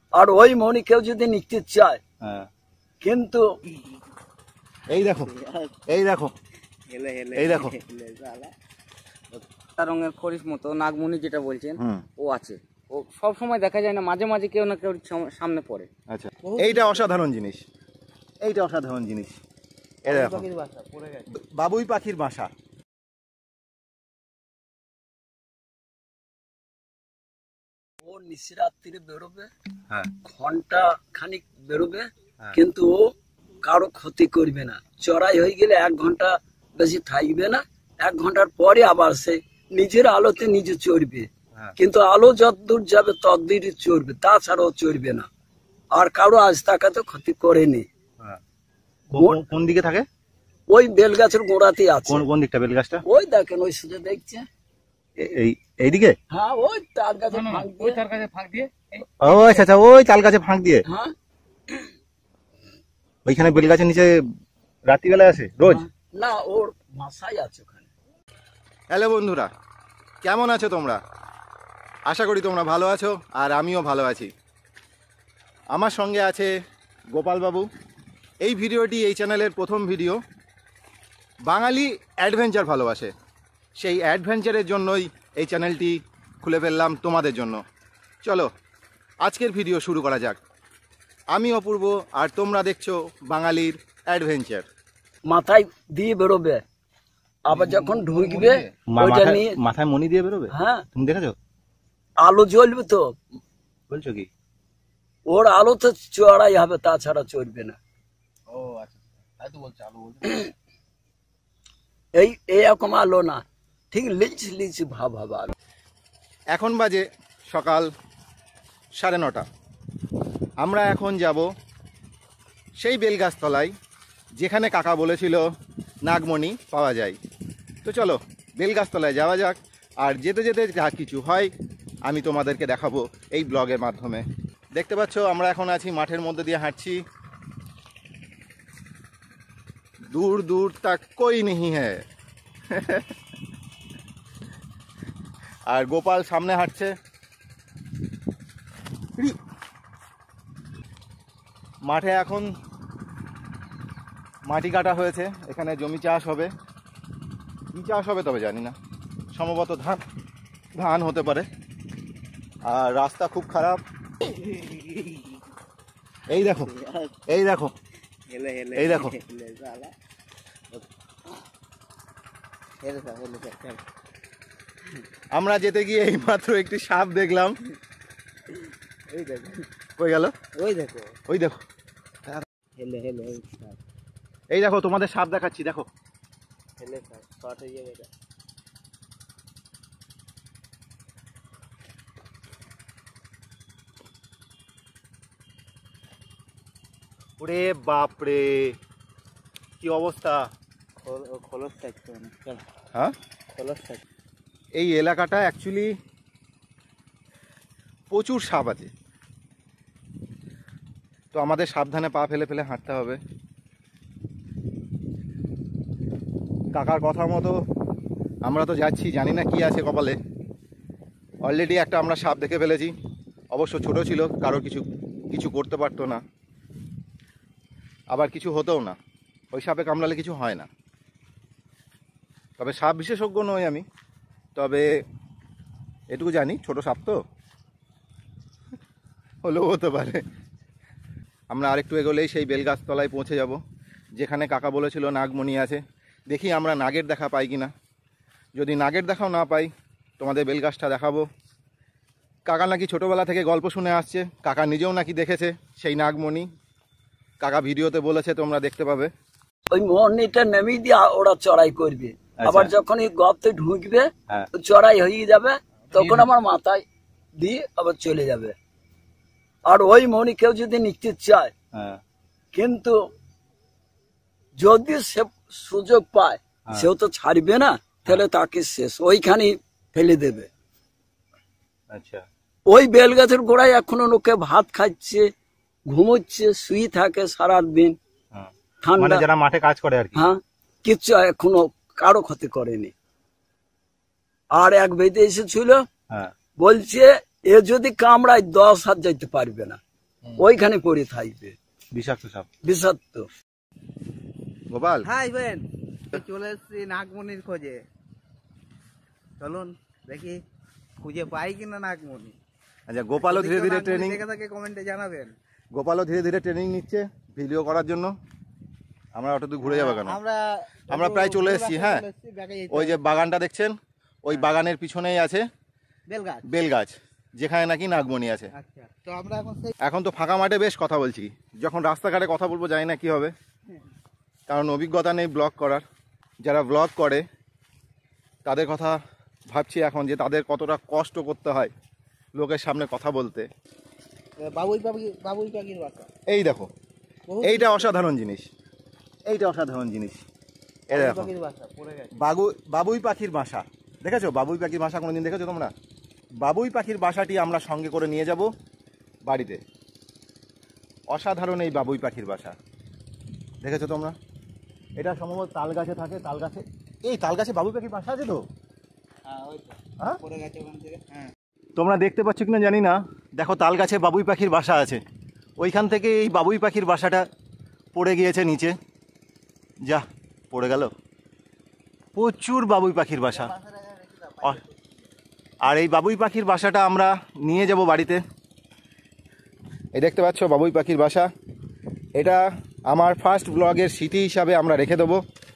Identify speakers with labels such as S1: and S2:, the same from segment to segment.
S1: আর ওই মনি কেউ যদি নিতে চায়, কিন্তু
S2: এই দেখো এই দেখো এই দেখো
S3: রঙের খরিস মতো নাগমণি যেটা বলছেন ও আছে, ও সব সময় দেখা যায় না, মাঝে মাঝে কেউ না কেউ সামনে পড়ে।
S2: আচ্ছা, এইটা অসাধারণ জিনিস, এইটা অসাধারণ জিনিস। এই দেখো বাবুই পাখির বাসা।
S1: ও নিশিরাত্রিরে বেরোবে, ঘন্টা খানিক বেরোবে, কিন্তু ও কারো ক্ষতি করবে না। চড়াই হয়ে গেলে 1 ঘন্টা বেশি থাকবে না, 1 ঘন্টার পরে আবার সে নিজের আলোতে নিজে চড়বে, কিন্তু আলো যতদূর যাবে ততদূরই চড়বে, তাছাড়া ও চড়বে না। আর কারো আজ তাকাতে ক্ষতি করেনি।
S2: কোন দিকে থাকে?
S1: ওই বেলগাছের গোড়াতেই আছে।
S2: কোন দিকটা বেলগাছটা?
S1: ওই দেখেন, ওই সুজে দেখছে
S2: এইদিকে।
S1: হ্যাঁ, ওই তাল গাছে ফাঁক দিয়ে।
S2: ও আচ্ছা আচ্ছা, ওই তাল গাছে ফাঁক দিয়ে।
S1: হ্যাঁ,
S2: ওইখানে বেলগাছের নিচে রাত্রিবেলায় আসে রোজ?
S1: না, ওর বাসাই আছে ওখানে।
S2: হ্যালো বন্ধুরা, কেমন আছো তোমরা? আশা করি তোমরা ভালো আছো, আর আমিও ভালো আছি। আমার সঙ্গে আছে গোপালবাবু। এই ভিডিওটি এই চ্যানেলের প্রথম ভিডিও। বাঙালি অ্যাডভেঞ্চার ভালোবাসে, সেই অ্যাডভেঞ্চারের জন্যই এই চ্যানেলটি খুলে ফেললাম তোমাদের জন্য। চলো আজকের ভিডিও শুরু করা যাক। আমি অপূর্ব, আর তোমরা দেখছো বাঙালির অ্যাডভেঞ্চার।
S1: মাথায় দিয়ে বেরোবে, আবার যখন ঢুকবে ওইটা নিয়ে
S2: মাথায় মনি দিয়ে বেরোবে।
S1: হ্যাঁ,
S2: তুমি দেখেছো?
S1: আলো জ্বলবে তো।
S2: বলছো কি?
S1: ওর আলো তো চড়াই হবে, তাছাড়া চড়বে না।
S2: ও আচ্ছা, তাই তো বলছো আলো বলছো।
S1: এইরকম আলো না, ঠিক লিচ লিচ ভাব হবে আলো।
S2: এখন বাজে সকাল 9:30। আমরা এখন যাব সেই বেলগাছতলায়, যেখানে কাকা বলেছিল নাগমণি পাওয়া যায়। তো চলো বেলগাছতলায় যাওয়া যাক, আর যেতে যেতে যা কিছু হয় আমি তোমাদেরকে দেখাবো এই ব্লগের মাধ্যমে। দেখতে পাচ্ছ আমরা এখন আছি মাঠের মধ্যে দিয়ে হাঁটছি। দূর দূর তক কোই নেই হ্যায়। আর গোপাল সামনে হাঁটছে। মাঠে এখন মাটি কাটা হয়েছে, এখানে জমি চাষ হবে। কি চাষ হবে তবে জানি না, সম্ভবত ধান হতে পারে। আর রাস্তা খুব খারাপ। এই দেখো এই দেখো এই দেখো, আমরা যেতে গিয়ে এইমাত্র একটি সাপ দেখলাম। কই গেল?
S3: ওই দেখো
S2: ওই দেখো, এই দেখো তোমাদের সাপ দেখাচ্ছি, দেখো। ওরে বাপরে, কি অবস্থা! হ্যাঁ, এই এলাকাটা অ্যাকচুয়ালি প্রচুর সাপ আছে, তো আমাদের সাবধানে পা ফেলে ফেলে হাঁটতে হবে। কাকার কথা মতো আমরা তো যাচ্ছি, জানি না কি আছে কপালে। অলরেডি একটা আমরা সাপ দেখে ফেলেছি, অবশ্য ছোট ছিল, কারোর কিছু করতে পারতো না, আবার কিছু হতেও না। ওই সাপে কামড়ালে কিছু হয় না। তবে সাপ বিশেষজ্ঞ নই আমি, তবে এটুকু জানি ছোট সাপ তো হলেও হতে পারে। আমরা আরেকটু এগোলেই সেই বেলগাছতলায় পৌঁছে যাব, যেখানে কাকা বলেছিল নাগমণি আছে। দেখি আমরা নাগের দেখা পাই কিনা। যদি নাগের দেখাও না পাই, তোমাদের বেলগাছটা দেখাবো। কাকা নাকি ছোটোবেলা থেকে গল্প শুনে আসছে, কাকা নিজেও নাকি দেখেছে সেই নাগমণি। কাকা ভিডিওতে বলেছে, তোমরা দেখতে পাবে।
S1: ওই মনিটা নেমে দিয়ে ওরা চড়াই করবে, আবার যখন এই গর্তে ঢুকবে চড়াই হয়ে যাবে, তখন আমার মাথায় দিয়ে আবার চলে যাবে। আর ওই মনি কেউ যদি নিতে চায়, কিন্তু যদি সে সুযোগ পায়, সেও তো ছাড়বে না, তাহলে তাকে শেষ ওইখানে ফেলে দেবে।
S2: আচ্ছা,
S1: ওই বেলগাছের গোড়ায় এখনো লোকে ভাত খাচ্ছে, ঘুমোচ্ছে, শুয়ে থাকে সারাদিন। ঠান্ডা,
S2: যারা মাঠে কাজ করে আর কি।
S1: হ্যাঁ, কিচ্ছু এখনো কারো ক্ষতি করেনি। আর এক বেদে এসেছিল, বলছে এ যদি কামড়ায় 10 হাত যাইতে পারবে না। ওইখানে পড়ে থাকবে,
S2: বিষাক্ত সাপ।
S1: বিষাক্ত।
S2: গোপাল,
S3: হাই বেন, চলে এসেছি নাগমণির খোঁজে। চলুন দেখি খুঁজে পাই কিনা নাগমণি।
S2: আচ্ছা, গোপালও ধীরে ধীরে ট্রেনিং,
S3: দেখে থাকে কমেন্টে জানাবেন।
S2: গোপালও ধীরে ধীরে ট্রেনিং নিচ্ছে ভিডিও করার জন্য। আমরা অত দূর ঘুরে যাবো কেন? আমরা প্রায় চলে এসেছি। হ্যাঁ, ওই যে বাগানটা দেখছেন, ওই বাগানের পিছনেই আছে বেলগাছ, যেখানে নাকি নাগমণি আছে।
S3: তো আমরা
S2: এখন তো ফাঁকা মাঠে বেশ কথা বলছি, যখন রাস্তাঘাটে কথা বলবো জানি না কি হবে, কারণ অভিজ্ঞতা নেই ব্লগ করার। যারা ব্লগ করে তাদের কথা ভাবছি এখন, যে তাদের কতটা কষ্ট করতে হয় লোকের সামনে কথা বলতে।
S3: বাবুই পাখির বাসা,
S2: এই দেখো, এইটা অসাধারণ জিনিস, এইটা অসাধারণ জিনিস। এই দেখো বাবুই পাখির বাসা, দেখেছো? বাবুই পাখির বাসা কোনোদিন দেখেছো তোমরা? বাবুই পাখির বাসাটি আমরা সঙ্গে করে নিয়ে যাব বাড়িতে। অসাধারণ এই বাবুই পাখির বাসা, দেখেছো তোমরা? এটা সম্ভবত তাল গাছে থাকে, তাল গাছে, এই তাল গাছে বাবুই পাখির বাসা আছে তো। হ্যাঁ, তোমরা দেখতে পাচ্ছ কিনা জানি না, দেখো তাল গাছে বাবুই পাখির বাসা আছে। ওইখান থেকে এই বাবুই পাখির বাসাটা পড়ে গিয়েছে নিচে, যা পড়ে গেল। প্রচুর বাবুই পাখির বাসা, আর এই বাবুই পাখির বাসাটা আমরা নিয়ে যাব বাড়িতে। এই দেখতে পাচ্ছ বাবুই পাখির বাসা, এটা আমার ফার্স্ট ব্লগের স্মৃতি হিসাবে আমরা রেখে দেবো।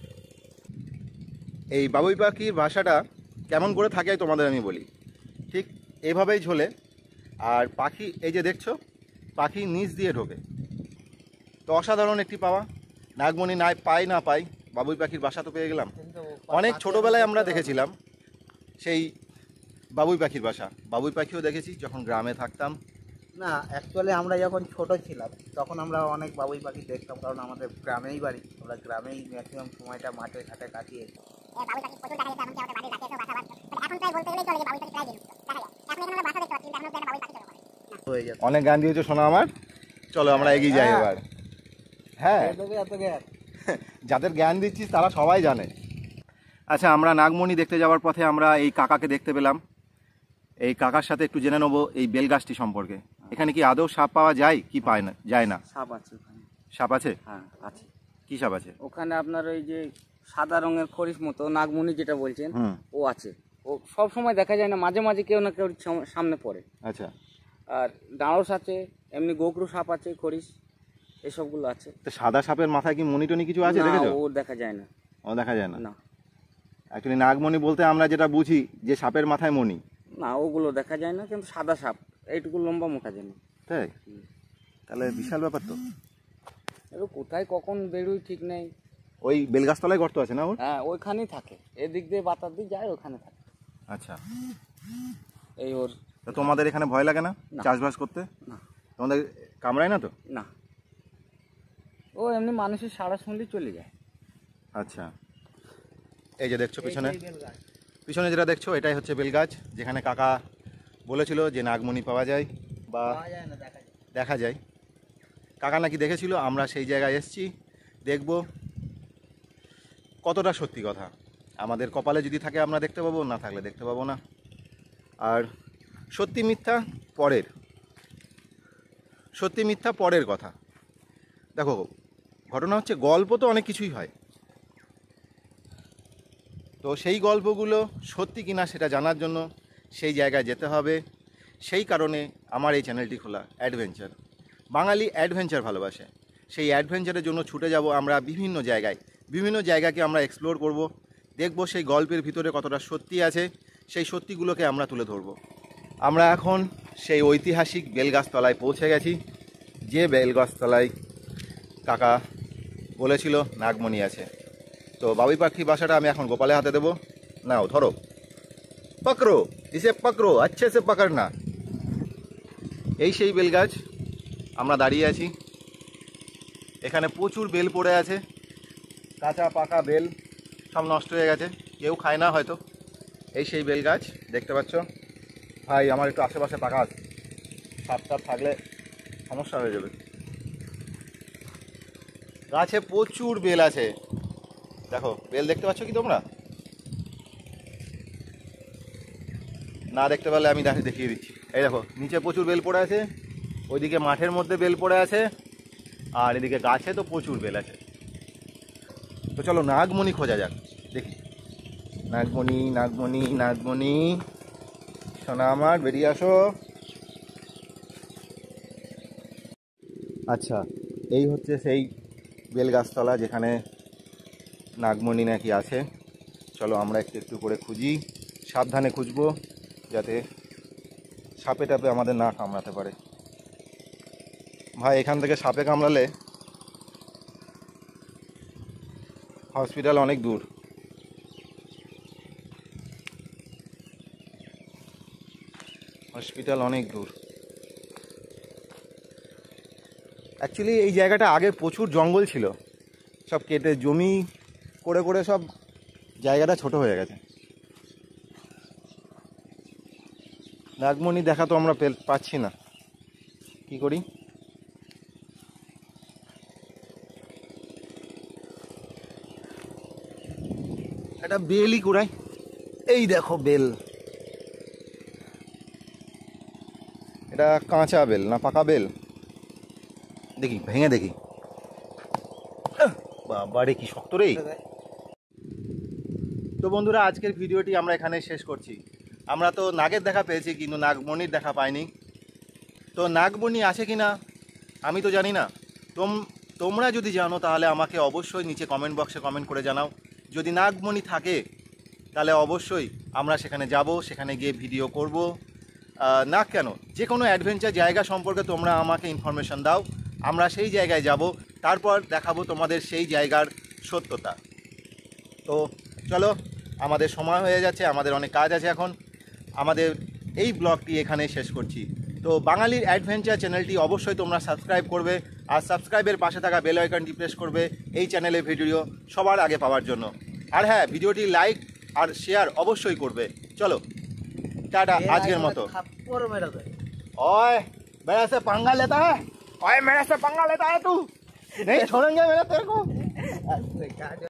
S2: এই বাবুই পাখির বাসাটা কেমন করে থাকে তোমাদের আমি বলি। ঠিক এভাবেই ঝোলে, আর পাখি এই যে দেখছো, পাখি নিচ দিয়ে ঢোকে। তো অসাধারণ একটি পাওয়া। নাগমণি না পাই না পাই, বাবুই পাখির বাসা তো পেয়ে গেলাম। অনেক ছোটোবেলায় আমরা দেখেছিলাম সেই বাবুই পাখির বাসা। বাবুই পাখিও দেখেছি যখন গ্রামে থাকতাম।
S3: না, অ্যাকচুয়ালি আমরা যখন ছোট ছিলাম তখন আমরা অনেক বাবুই পাখি দেখতাম, কারণ আমাদের গ্রামেই বাড়ি, আমরা গ্রামেই ম্যাক্সিমাম সময়টা মাঠে ঘাটে কাটিয়েছি।
S2: অনেক গান দিয়েছো শোনা আমার, চলো আমরা এগিয়ে যাই এবার। হ্যাঁ, যাদের জ্ঞান দিচ্ছিস তারা সবাই জানে। আচ্ছা, আমরা নাগমণি দেখতে যাওয়ার পথে আমরা এই কাকাকে দেখতে পেলাম। এই কাকার সাথে একটু জেনে নেবো এই বেলগাছটি সম্পর্কে। এখানে কি আদৌ সাপ পাওয়া যায় কি পায় না, যায় না?
S3: সাপ আছে ওখানে।
S2: সাপ আছে?
S3: হ্যাঁ আছে।
S2: কি সাপ আছে
S3: ওখানে? আপনার ওই যে সাদা রঙের খরিশ মতো নাগমণি যেটা বলছেন, ও আছে। ও সব সময় দেখা যায় না, মাঝে মাঝে কেউ না কেউ সামনে পড়ে।
S2: আচ্ছা,
S3: আর ডাঁড়স আছে, এমনি গোকরু সাপ আছে, খরিশ, এসবগুলো আছে।
S2: তো সাদা সাপের মাথায় কি মণিটনি কিছু আছে দেখেছো?
S3: ও দেখা যায় না।
S2: ও দেখা যায় না?
S3: না,
S2: অ্যাকচুয়ালি নাগমণি বলতে আমরা যেটা বুঝি যে সাপের মাথায় মণি।
S3: না ওগুলো দেখা যায় না, কিন্তু সাদা সাপ এইটুকু লম্বা মোটা জানি।
S2: তাই? তাহলে বিশাল ব্যাপার তো।
S3: এবার কোথায় কখন বেরোই ঠিক নেই।
S2: ওই বেলগাছতলায় গর্ত আছে না ওর?
S3: হ্যাঁ, ওইখানেই থাকে, এদিক দিয়ে বাতার দিয়ে যায়, ওখানে থাকে।
S2: আচ্ছা,
S3: এই ওর।
S2: তো তোমাদের এখানে ভয় লাগে না চাষবাস করতে?
S3: না।
S2: তোমাদের কামড়ায় না তো?
S3: না, ও এমনি মানুষের সারা শুনলেই চলে যায়।
S2: আচ্ছা, এই যে দেখছো পিছনে, পিছনে যেটা দেখছো এটাই হচ্ছে বেলগাছ, যেখানে কাকা বলেছিল যে নাগমণি পাওয়া যায় বা দেখা যায়। কাকা নাকি দেখেছিল, আমরা সেই জায়গায় এসেছি, দেখব কতটা সত্যি কথা। আমাদের কপালে যদি থাকে আমরা দেখতে পাবো, না থাকলে দেখতে পাবো না। আর সত্যি মিথ্যা পরের, সত্যি মিথ্যা পরের কথা। দেখো, ঘটনা হচ্ছে গল্প তো অনেক কিছুই হয়, তো সেই গল্পগুলো সত্যি কিনা সেটা জানার জন্য সেই জায়গায় যেতে হবে। সেই কারণে আমার এই চ্যানেলটি খোলা, অ্যাডভেঞ্চার। বাঙালি অ্যাডভেঞ্চার ভালোবাসে, সেই অ্যাডভেঞ্চারের জন্য ছুটে যাব আমরা বিভিন্ন জায়গায়। বিভিন্ন জায়গাকে আমরা এক্সপ্লোর করব, দেখব সেই গল্পের ভিতরে কতটা সত্যি আছে, সেই সত্যিগুলোকে আমরা তুলে ধরব। আমরা এখন সেই ঐতিহাসিক বেলগাছতলায় পৌঁছে গেছি, যে বেলগাছতলায় কাকা বলেছিল নাগমণি আছে। তো বাবুই পাখির বাসাটা আমি এখন গোপালের হাতে দেবো। নাও ধরো, পকড়ো, ইসে পকড়ো, আচ্ছা সে পকড় না। এই সেই বেলগাছ, আমরা দাঁড়িয়ে আছি। এখানে প্রচুর বেল পড়ে আছে, কাঁচা পাকা বেল সব নষ্ট হয়ে গেছে, কেউ খায় না হয়তো। এই সেই বেল গাছ দেখতে পাচ্ছ। ভাই আমার একটু আশেপাশে তাকাস, সাপ টাপ থাকলে সমস্যা হয়ে যাবে। গাছে প্রচুর বেল আছে, দেখো বেল দেখতে পাচ্ছ কি তোমরা? না দেখতে পারলে আমি দেখিয়ে দিচ্ছি। এই দেখো নিচে প্রচুর বেল পড়ে আছে, ওইদিকে মাঠের মধ্যে বেল পড়ে আছে, আর এদিকে গাছে তো প্রচুর বেল আছে। তো চলো নাগমণি খোঁজা যাক, দেখি। নাগমণি নাগমণি নাগমণি, সোনা আমার বেরিয়ে আসো। আচ্ছা, এই হচ্ছে সেই বেল গাছতলা যেখানে নাগমণি নাকি আছে। চলো আমরা একটু একটু করে খুঁজি, সাবধানে খুঁজবো যাতে সাপে টাপে আমাদের না কামড়াতে পারে। ভাই এখান থেকে সাপে কামড়ালে হসপিটাল অনেক দূর। হসপিটাল অনেক দূর। অ্যাকচুয়ালি এই জায়গাটা আগে প্রচুর জঙ্গল ছিল, সব কেটে জমি করে করে সব জায়গাটা ছোট হয়ে গেছে। নাগমণি দেখা তো আমরা পাচ্ছি না, কি করি? এটা বেলই কুড়াই, এই দেখো বেল। এটা কাঁচা বেল না পাকা বেল, দেখি ভেঙে দেখি। বাবারে কি শক্ত রে। তো বন্ধুরা, আজকের ভিডিওটি আমরা এখানে শেষ করছি। আমরা তো নাগের দেখা পেয়েছি কিন্তু নাগমণির দেখা পাইনি। তো নাগমণি আছে কি না আমি তো জানি না, তোমরা যদি জানো তাহলে আমাকে অবশ্যই নিচে কমেন্ট বক্সে কমেন্ট করে জানাও। যদি নাগমণি থাকে তাহলে অবশ্যই আমরা সেখানে যাব, সেখানে গিয়ে ভিডিও করব। না কেন, যে কোনো অ্যাডভেঞ্চার জায়গা সম্পর্কে তোমরা আমাকে ইনফরমেশন দাও, আমরা সেই জায়গায় যাব, তারপর দেখাবো তোমাদের সেই জায়গার সত্যতা। তো চলো, আমাদের সময় হয়ে যাচ্ছে, আমাদের অনেক কাজ আছে এখন। আমাদের এই ব্লগটি এখানে শেষ করছি। তো বাঙালির অ্যাডভেঞ্চার চ্যানেলটি অবশ্যই তোমরা সাবস্ক্রাইব করবে, আর সাবস্ক্রাইবের পাশে থাকা বেল আইকনটি প্রেস করবে এই চ্যানেলের ভিডিও সবার আগে পাওয়ার জন্য। আর হ্যাঁ, ভিডিওটি লাইক আর শেয়ার অবশ্যই করবে। চলো টাটা আজকের মতো। ओए मेरे से पंगा लेता है, ओए मेरे से पंगा लेता है तू, नहीं छोड़ेंगे मेरे तेरे को।